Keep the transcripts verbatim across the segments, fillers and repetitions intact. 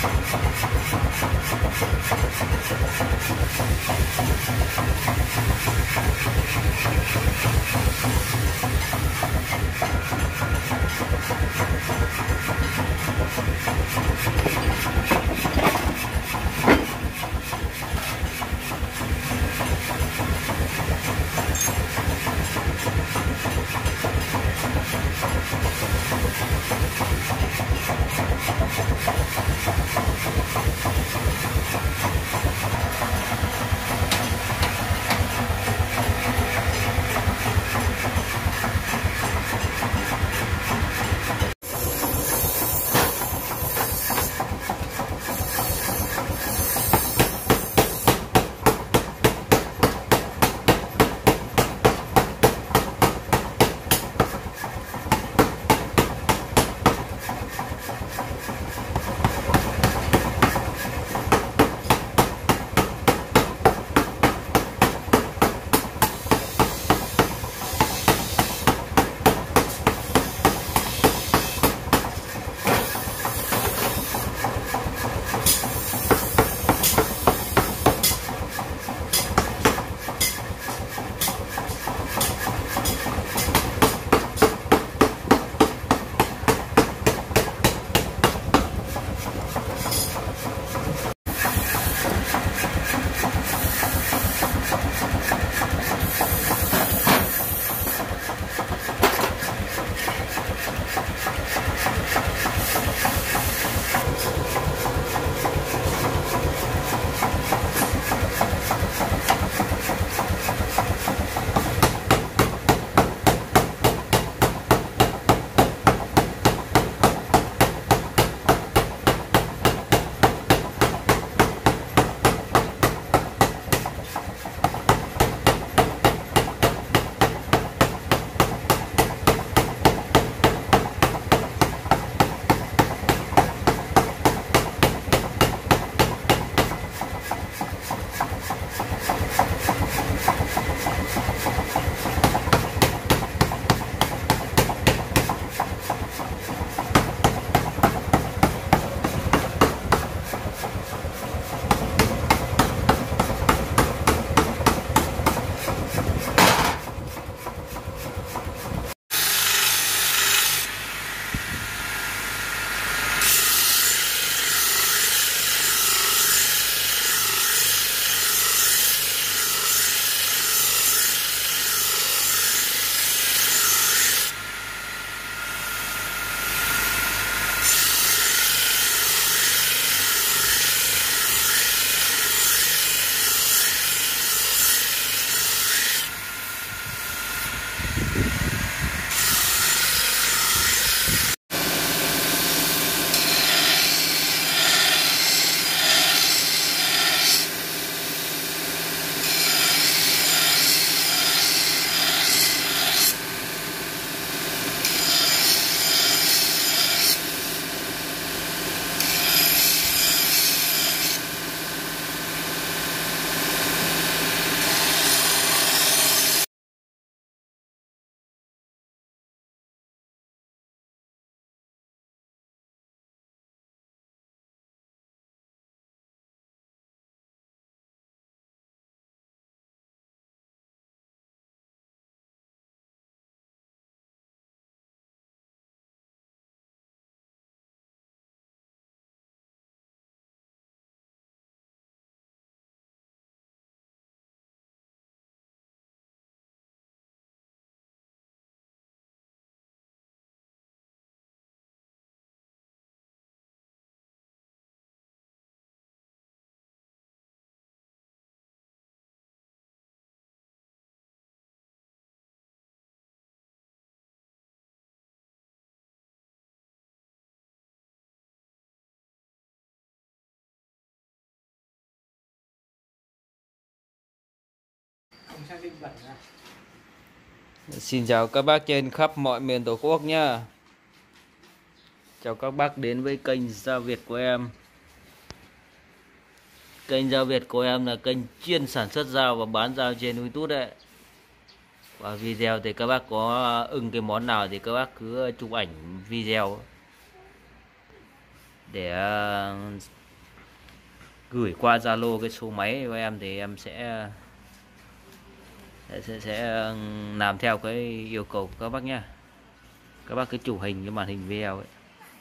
Xin chào các bác trên khắp mọi miền Tổ quốc nhá. Chào các bác đến với kênh Dao Việt của em. Kênh Dao Việt của em là kênh chuyên sản xuất dao và bán dao trên YouTube đấy. Và video thì các bác có ưng cái món nào thì các bác cứ chụp ảnh video để uh, gửi qua Zalo cái số máy của em thì em sẽ sẽ sẽ làm theo cái yêu cầu của các bác nhá. Các bác cứ chụp hình cái màn hình video ấy.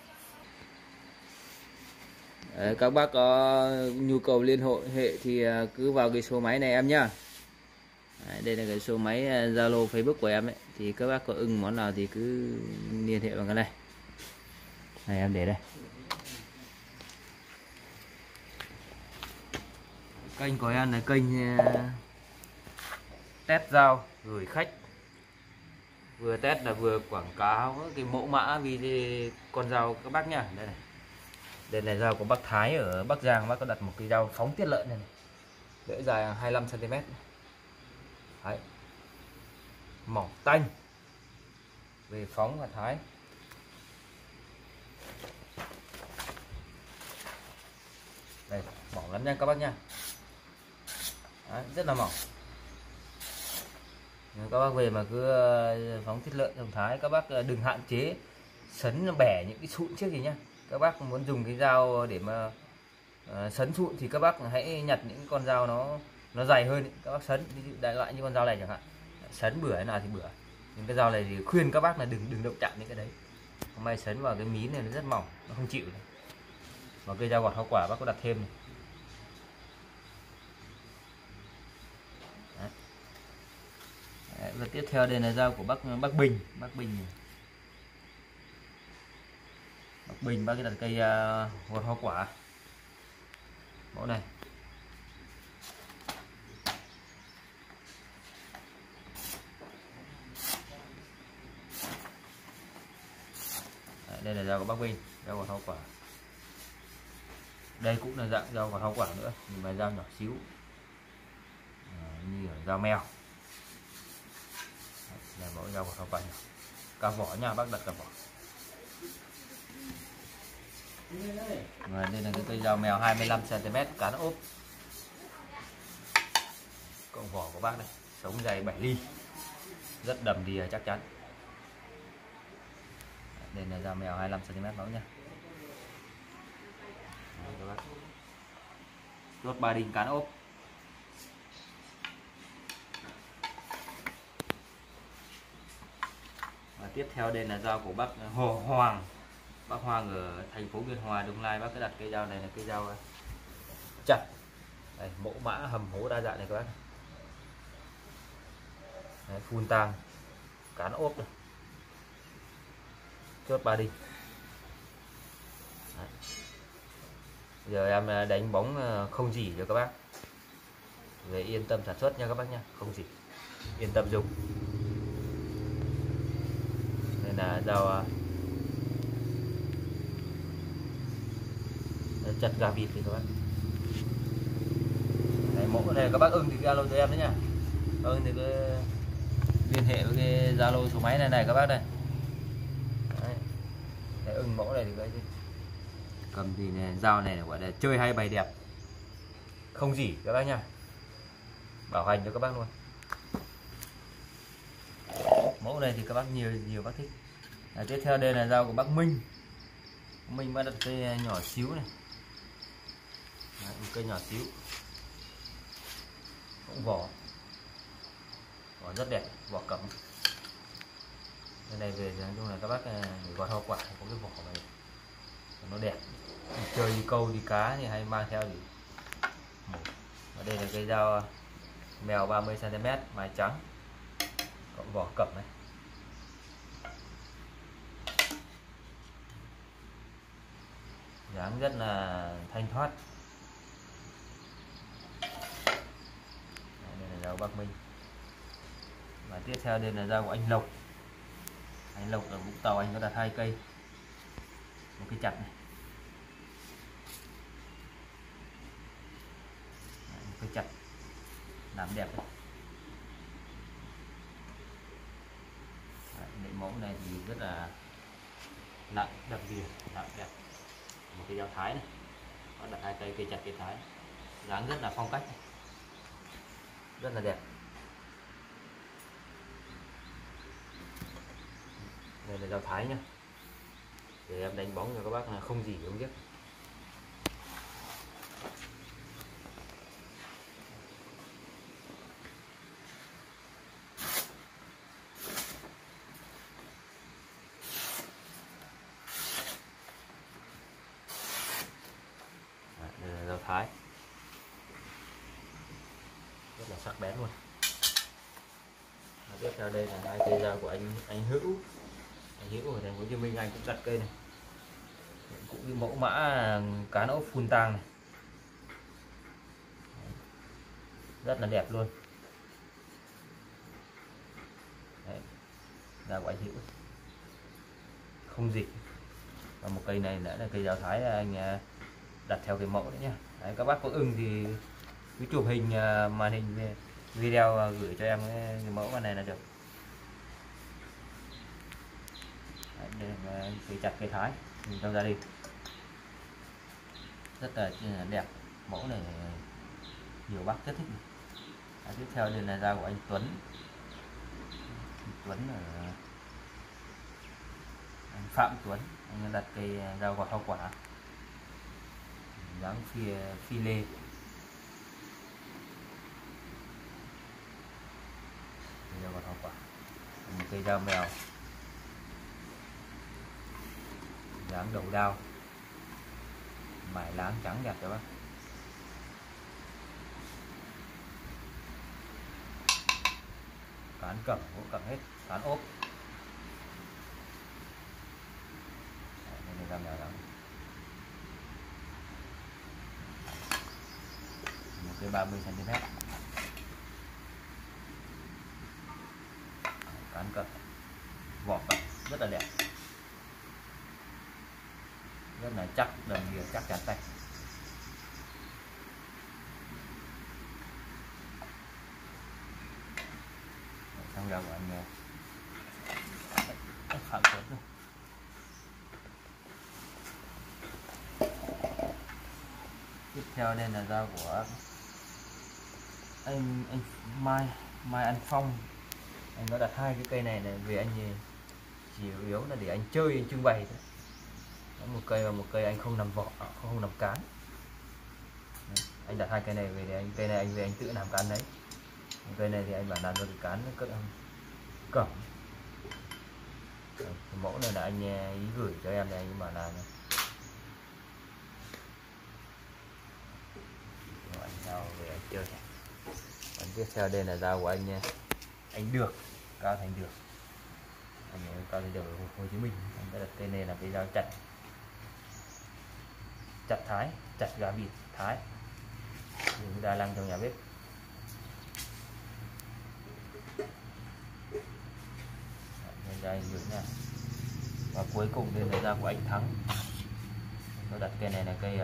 Đấy, các bác có nhu cầu liên hệ thì cứ vào cái số máy này em nhá. Đấy, đây là cái số máy Zalo Facebook của em ấy, thì các bác có ưng món nào thì cứ liên hệ bằng cái này. Này em để đây. Kênh của em là kênh test dao gửi khách, vừa test là vừa quảng cáo cái mẫu mã vì con dao các bác nhá. Đây này, đây là dao của bác Thái ở Bắc Giang, bác có đặt một cái dao phóng tiết lợn này, này. Lưỡi dài hai mươi lăm xăng ti mét. Đấy. Mỏng tanh về phóng và thái. Đây, mỏng lắm nha các bác nha. Đấy, rất là mỏng. Nếu các bác về mà cứ phóng thịt lợn đồng thái, các bác đừng hạn chế sấn bẻ những cái sụn trước gì nhá. Các bác muốn dùng cái dao để mà uh, sấn sụn thì các bác hãy nhặt những con dao nó nó dày hơn, các bác sấn. Ví dụ đại loại như con dao này chẳng hạn, sấn bữa thế nào thì bữa. Nhưng cái dao này thì khuyên các bác là đừng đừng động chạm đến cái đấy. Hôm nay sấn vào cái mí này nó rất mỏng, nó không chịu. Và cây dao gọt hoa quả bác có đặt thêm này. Đấy. Đấy, và tiếp theo đây là dao của bác bác Bình, bác Bình này. Bác Bình bác cái đặt cây uh, gọt hoa quả mẫu này. Đấy, đây là dao của bác Bình, dao gọt hoa quả. Đây cũng là dạng dao gọt hoa quả nữa, nhưng mà dao nhỏ xíu à, như ở dao mèo. Đây là mẫu dao gọt hoa quả nhỏ, cả vỏ nha, bác đặt cả vỏ. Và đây là cái cây dao mèo hai mươi lăm xăng ti mét cán ốp. Cộng vỏ của bác đây, sống dày bảy ly, rất đầm đìa chắc chắn. Đây là dao mèo hai mươi lăm xăng ti mét mẫu nha. Đây các bác. Chốt ba đinh cán ốp. Và tiếp theo đây là dao của bác Hồ Hoàng, bác Hoàng ở thành phố Biên Hòa, Đồng Nai. Bác cứ đặt cây dao này là cây dao chặt. Đây, mẫu mã hầm hố đa dạng này các bác. Đấy, phun tang cán ốp này. Chốt ba đinh. Đấy. Giờ em đánh bóng không dỉ cho các bác, về yên tâm sản xuất nha các bác nha, không dỉ, yên tâm dùng. Đây là dao chặt gà vịt thì các bác. Đấy, mẫu này các bác ưng thì alo cho em đấy nha. Ưng thì cứ liên hệ với cái Zalo số máy này này các bác đây. Đấy. Đấy, ưng mẫu này thì cái cầm thì này, dao này gọi là chơi hay bày đẹp, không dỉ các bác nha, bảo hành cho các bác luôn. Mẫu này thì các bác nhiều nhiều bác thích. Đấy, tiếp theo đây là dao của bác Minh. Minh bắt đặt cây nhỏ xíu này. Đấy, một cây nhỏ xíu, cũng vỏ vỏ rất đẹp, vỏ cẩm. Cái này về nói chung là các bác để gọt hoa quả có cái vỏ này nó đẹp, đi chơi đi câu đi cá thì hay mang theo thì. Và đây là cây dao mèo ba mươi xăng ti mét mài trắng, cộng vỏ cẩm này. Dáng rất là thanh thoát. Đây là dao Bắc Minh. Và tiếp theo đây là dao của anh Lộc. Anh Lộc ở Vũng Tàu, anh có đặt hai cây, một cái chặt này, một cái chặt làm đẹp này. Đấy, mẫu này thì rất là nặng, đặc biệt nặng đẹp. Một cái dao thái này, có đặt hai cây cây chặt cây thái, dáng rất là phong cách này. Rất là đẹp. Đây là dao thái nhá, để em đánh bóng cho các bác là không gì không biết. thái rất là sắc bén luôn. Và tiếp theo đây là hai cây dao của anh anh Hữu anh Hữu ở thành phố Hồ Chí Minh, anh cũng đặt cây này, cũng cái mẫu mã cán ốp phun tang này, rất là đẹp luôn. Đấy, dao của anh Hữu không dịch. Và một cây này nữa là cây dao thái anh đặt theo cái mẫu đấy nhá. Đấy, các bác có ưng thì cứ chụp hình màn hình video gửi cho em cái, cái mẫu này là được. Đấy, đây là cây chặt cây thái trong gia đình rất là đẹp, mẫu này nhiều bác rất thích. Đấy, tiếp theo đây là dao của anh Tuấn Tuấn ở anh Phạm Tuấn, anh đặt cây dao gọt hoa quả dáng phi phi lê. Dao gọt hoa quả, một cây dao mèo dáng đầu đao, mài láng trắng đẹp các bác. Cán cẩm gỗ cẩm hết, cán ốp. Đây là dao mèo đó. Một cái ba mươi xăng ti mét, cán cẩm, vỏ cẩm rất là đẹp, rất là chắc, đồng nghiệp chắc chắn tay. Xong dao của anh Phạm Tuấn rồi. Tiếp theo đây là dao của anh anh Mai Mai An Phong, anh có đặt hai cái cây này này về anh chỉ yếu là để anh chơi, anh trưng bày thôi. Một cây và một cây anh không làm vỏ, không làm cán. Anh đặt hai cây này về để anh, cây này anh về anh tự làm cán đấy, cây này thì anh bảo làm cho cái cán cất cẩm. Mẫu này là anh ý gửi cho em này, anh bảo làm này. Anh dao về anh chơi. Còn tiếp theo đây là dao của anh anh Được, Cao Thành Được, anh Cao Thành Được ở Hồ Chí Minh. Anh đã đặt cây này là cái dao chặt chặt thái, chặt gà vịt thái, dùng đa năng trong nhà bếp. Đây anh nha. Và cuối cùng đây là dao của anh Thắng, tôi đặt cây này là cây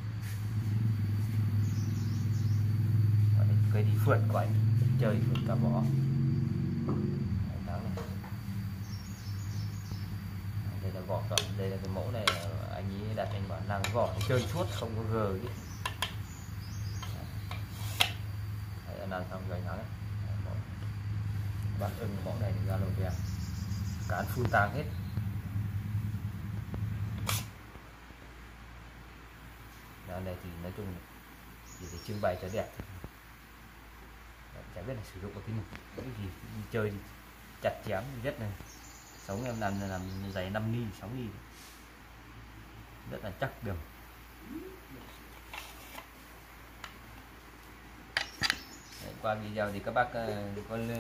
cây đi phượt của anh, chơi phượt cả vỏ. Đây là vỏ cẩm, đây là cái mẫu này anh ấy đặt, anh bảo làm vỏ trơn suốt không có gờ gì. Đấy, làm xong rồi anh Thắng bạn ưng mẫu này thì ra lô đẹp, cán phun tang hết. Dao này thì nói chung chỉ để trưng bày cho đẹp, chả biết là sử dụng cái cái gì đi chơi thì chặt chém rất này. Sống em làm làm giày năm ni sáu ni rất là chắc đường. Đấy, qua video thì các bác uh, có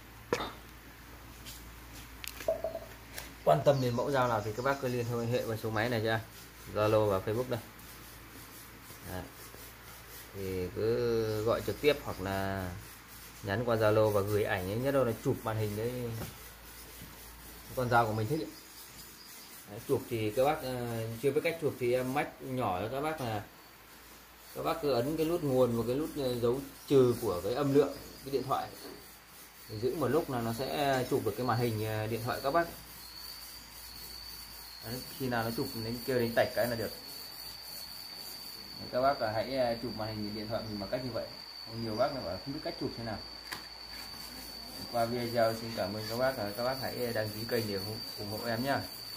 quan tâm đến mẫu dao nào thì các bác cứ liên hệ với số máy này cho Zalo và Facebook đây. Đấy. Thì cứ gọi trực tiếp hoặc là nhắn qua Zalo và gửi ảnh ấy, nhất đâu là chụp màn hình đấy con dao của mình thích. Đấy, chụp thì các bác uh, chưa biết cách chụp thì em mách nhỏ cho các bác là các bác cứ ấn cái nút nguồn và cái nút dấu trừ của cái âm lượng cái điện thoại, thì giữ một lúc là nó sẽ chụp được cái màn hình điện thoại các bác. Đấy, khi nào nó chụp đến kêu đến tạch cái là được. Đấy, các bác là hãy chụp màn hình điện thoại mình bằng cách như vậy. Nhiều bác là bảo không biết cách chụp thế nào. Qua video xin cảm ơn các bác, các bác hãy đăng ký kênh để ủng hộ em nhé.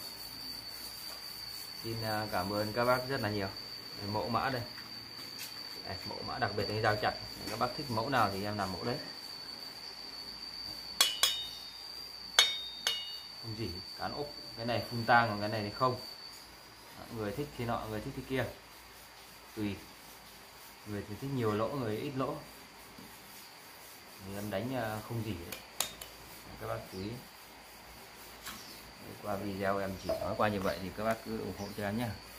Xin cảm ơn các bác rất là nhiều. Mẫu mã đây, đây mẫu mã đặc biệt là dao chặt, các bác thích mẫu nào thì em làm mẫu đấy, không gì cán ốp. Cái này phun tang, còn cái này thì không. Người thích thế nọ, người thích thế kia, tùy. Người thì thích nhiều lỗ, người ít lỗ thì em đánh à, không gì đấy. Các bác chú ý. Qua video em chỉ nói qua như vậy thì các bác cứ ủng hộ cho em nhé.